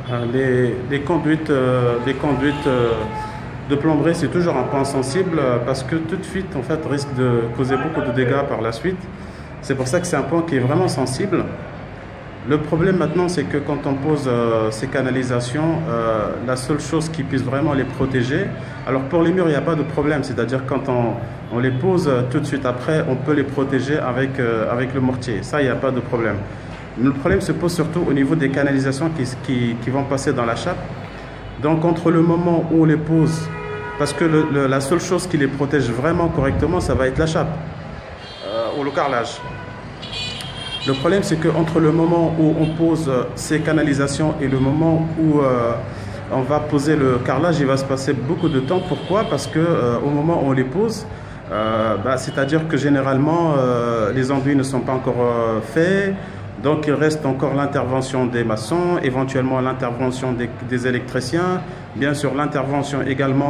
Les conduites de plomberie, c'est toujours un point sensible parce que toute fuite, en fait, risque de causer beaucoup de dégâts par la suite. C'est pour ça que c'est un point qui est vraiment sensible. Le problème maintenant, c'est que quand on pose ces canalisations, la seule chose qui puisse vraiment les protéger, alors pour les murs, il n'y a pas de problème, c'est-à-dire quand on les pose tout de suite après, on peut les protéger avec le mortier. Ça, il n'y a pas de problème. Le problème se pose surtout au niveau des canalisations qui vont passer dans la chape. Donc entre le moment où on les pose, parce que la seule chose qui les protège vraiment correctement, ça va être la chape ou le carrelage. Le problème, c'est qu'entre le moment où on pose ces canalisations et le moment où on va poser le carrelage, il va se passer beaucoup de temps. Pourquoi? Parce que au moment où on les pose, c'est-à-dire que généralement les enduits ne sont pas encore faits. Donc il reste encore l'intervention des maçons, éventuellement l'intervention des électriciens, bien sûr l'intervention également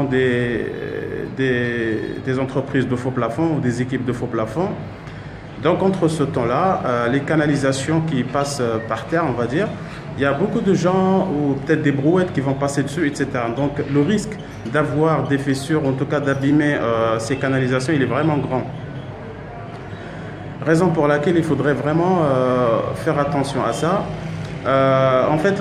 des entreprises de faux plafond ou des équipes de faux plafond. Donc entre ce temps-là, les canalisations qui passent par terre, on va dire, il y a beaucoup de gens ou peut-être des brouettes qui vont passer dessus, etc. Donc le risque d'avoir des fissures, en tout cas d'abîmer ces canalisations, il est vraiment grand. Raison pour laquelle il faudrait vraiment faire attention à ça. En fait,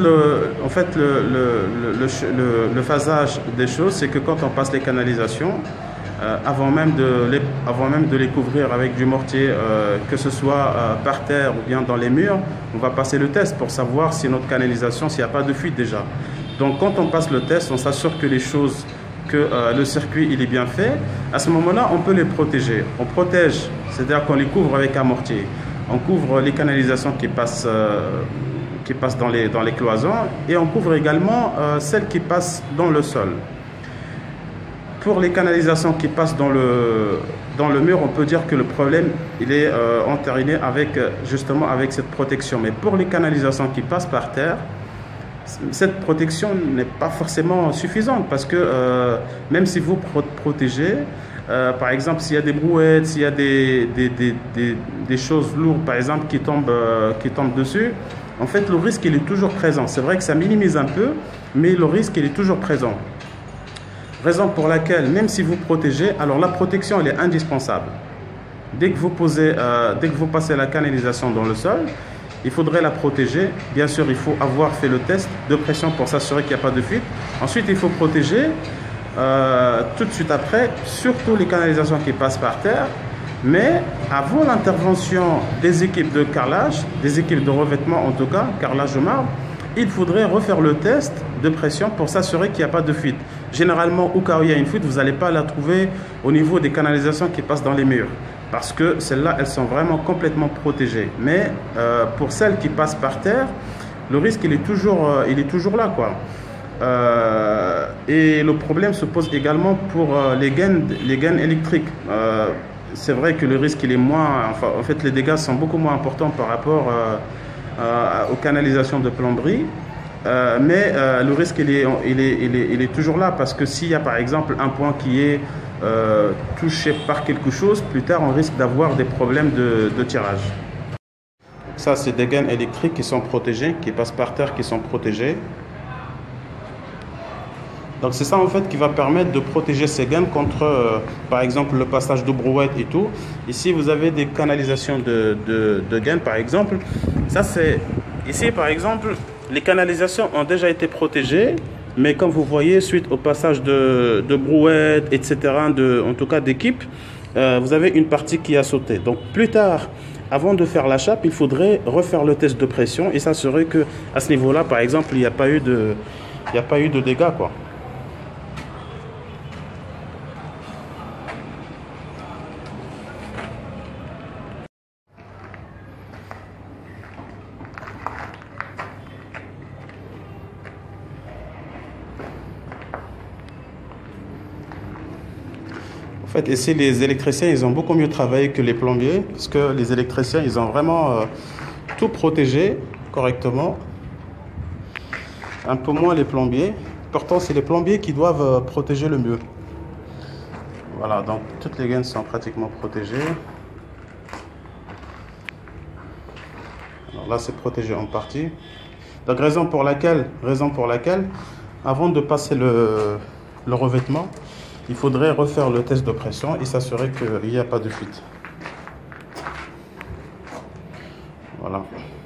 le phasage des choses, c'est que quand on passe les canalisations, avant même de les couvrir avec du mortier, que ce soit par terre ou bien dans les murs, on va passer le test pour savoir si notre canalisation, s'il n'y a pas de fuite déjà. Donc quand on passe le test, on s'assure que le circuit il est bien fait. À ce moment-là, on peut les protéger. On protège, c'est-à-dire qu'on les couvre avec un mortier. On couvre les canalisations qui passent dans les cloisons et on couvre également celles qui passent dans le sol. Pour les canalisations qui passent dans le mur, on peut dire que le problème il est entériné justement avec cette protection. Mais pour les canalisations qui passent par terre, cette protection n'est pas forcément suffisante parce que même si vous protégez, par exemple s'il y a des brouettes, s'il y a des choses lourdes par exemple qui tombent dessus, en fait le risque il est toujours présent. C'est vrai que ça minimise un peu, mais le risque il est toujours présent. Raison pour laquelle même si vous protégez, alors la protection elle est indispensable. Dès que vous passez la canalisation dans le sol, il faudrait la protéger. Bien sûr, il faut avoir fait le test de pression pour s'assurer qu'il n'y a pas de fuite. Ensuite, il faut protéger tout de suite après, surtout les canalisations qui passent par terre. Mais avant l'intervention des équipes de carrelage, des équipes de revêtement en tout cas, carrelage au marbre, il faudrait refaire le test de pression pour s'assurer qu'il n'y a pas de fuite. Généralement, au cas où il y a une fuite, vous n'allez pas la trouver au niveau des canalisations qui passent dans les murs. Parce que celles-là, elles sont vraiment complètement protégées. Mais pour celles qui passent par terre, le risque, il est toujours là, quoi. Et le problème se pose également pour les gaines électriques. C'est vrai que le risque, il est moins... Enfin, en fait, les dégâts sont beaucoup moins importants par rapport aux canalisations de plomberie. Mais le risque, il est toujours là. Parce que s'il y a, par exemple, un point qui est touché par quelque chose, plus tard on risque d'avoir des problèmes de tirage. Ça c'est des gaines électriques qui sont protégées, qui passent par terre, qui sont protégées. Donc c'est ça en fait qui va permettre de protéger ces gaines contre par exemple le passage de brouettes et tout. Ici vous avez des canalisations de gaines par exemple. Ça c'est ici par exemple les canalisations ont déjà été protégées. Mais comme vous voyez, suite au passage de brouettes, etc., en tout cas d'équipe, vous avez une partie qui a sauté. Donc plus tard, avant de faire la chape, il faudrait refaire le test de pression et s'assurer qu'à ce niveau-là, par exemple, il n'y a pas eu de dégâts, quoi. En fait, ici, les électriciens, ils ont beaucoup mieux travaillé que les plombiers, parce que les électriciens, ils ont vraiment tout protégé correctement. Un peu moins les plombiers. Pourtant, c'est les plombiers qui doivent protéger le mieux. Voilà, donc toutes les gaines sont pratiquement protégées. Alors là, c'est protégé en partie. Donc raison pour laquelle, avant de passer le revêtement, il faudrait refaire le test de pression et s'assurer qu'il n'y a pas de fuite. Voilà.